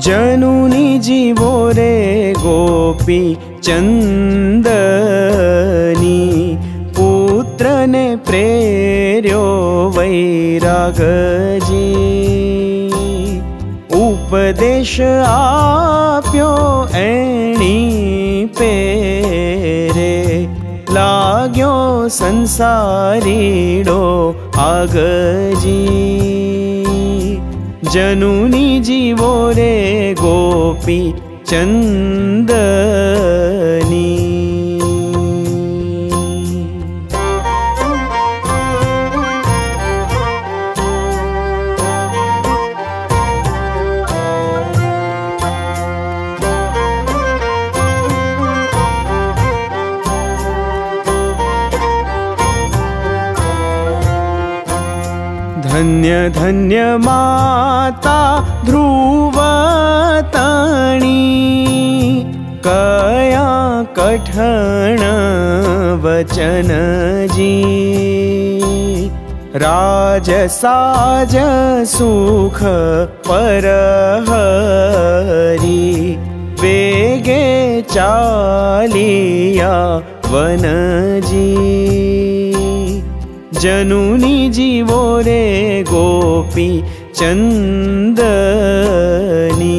जनुनी जीवो रे गोपी चंदनी, पुत्र ने प्रेर्यो वैरागजी। उपदेश आप्यो एणी पेरे, लाग्यो संसारीडो आगजी। जनुनी जीवो रे गोपी चंदनी। धन्य धन्य माता ध्रुवताणी, कया कठण वचन जी। राज साज सुख परहरी, वेगे चालिया वनजी। जनुनी जीवो रे गोपी चंदनी।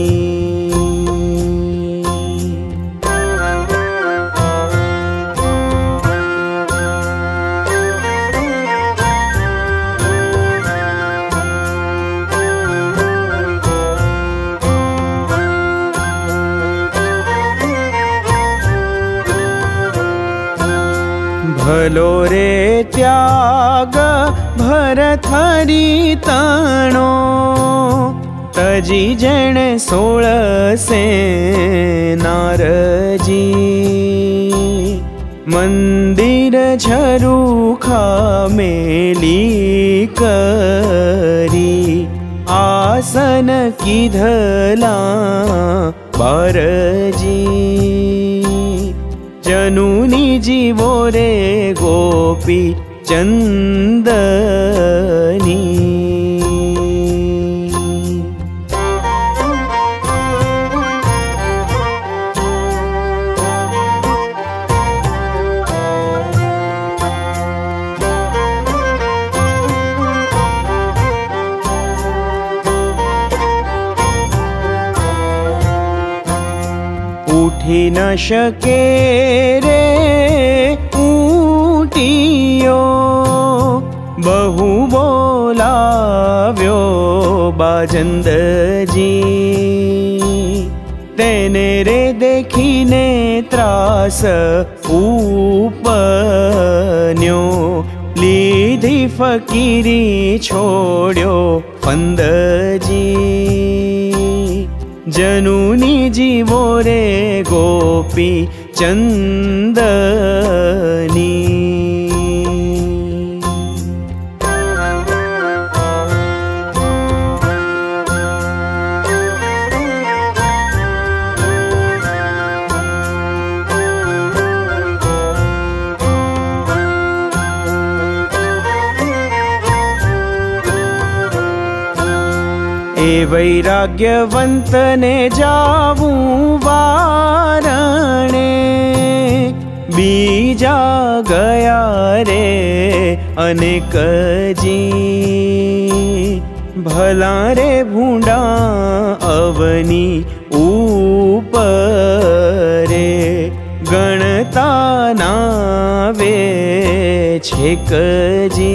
भलो रे त्याग भरत हरि तणो, तजी जने 16 से नारजी। मंदिर झरूखा मेली करी, आसन कीधला बारजी। जनुनी जीवो रे गोपी चंदनी। उठी न शके रे ऊटियो, बहु बोलाव्यो बाजंदजी। तेने रे देखीने त्रास उपन्यो, लीधी फकीरी छोड्यो फंदजी। जनुनी जीवो रे गोपी चंदनी। ए वैराग्यवंत ने जावू वारणे, बीजा गया रे अनेक जी। भला रे भूंडा अवनी ऊपरे, गणता नावे छेक जी।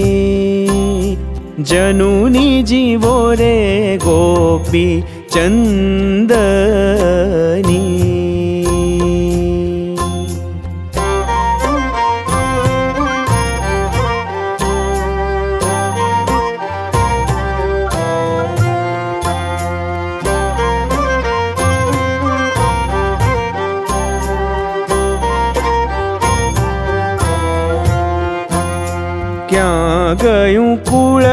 जनुनी जीवो रे गोपी चंदनी। क्या गयूं कुल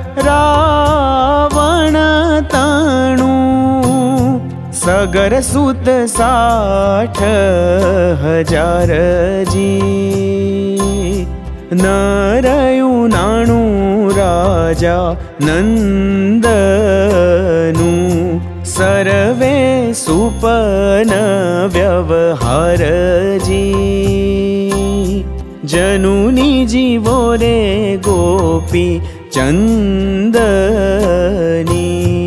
रावण ताणू, सगर सुत 60,000 जी। न रयूं नाणू राजा नंदनू, सर्वे सुपन व्यवहारजी जनुनी जीवो रे गोपी चंदनी।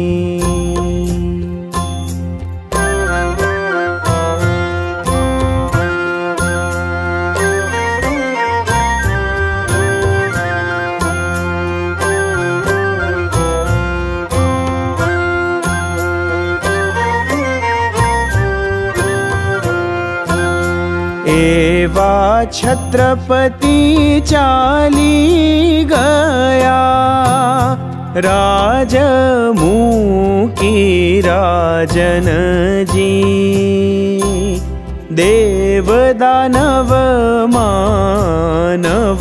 एवा छत्रपति चाली गया राजमुखी राजन जी। देव दानव मानव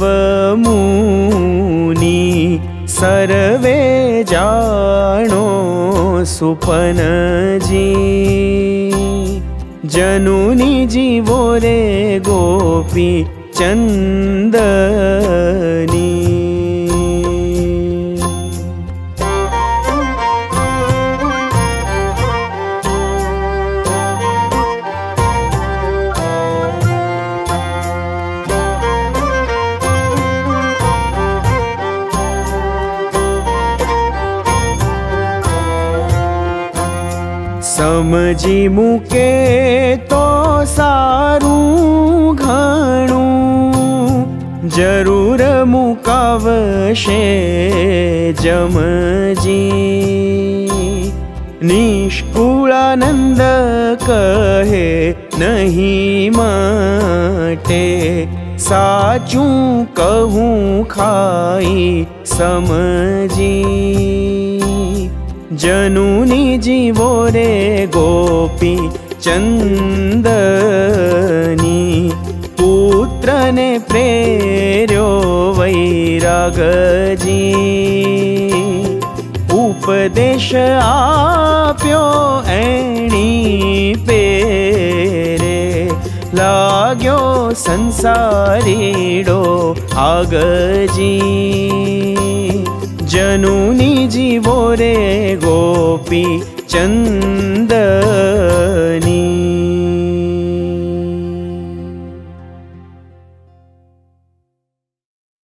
मुनि सर्वे जानो सुपन जी। जनुनी जीवो रे गोपी चंदनी। समझी मुके तो सारू घणू जरूर मुकावशे जमजी। निष्कुलानंद कहे नहीं मटे साचू कहूँ खाई समझी। जनुनी जीवो रे गोपी चंदनी। पुत्र ने प्रेर्यो वैरागजी उपदेश आप्यो एणी पेरे। लाग्यो संसारीडो आगजी। जनुनी जीवो रे गोपी चंदनी।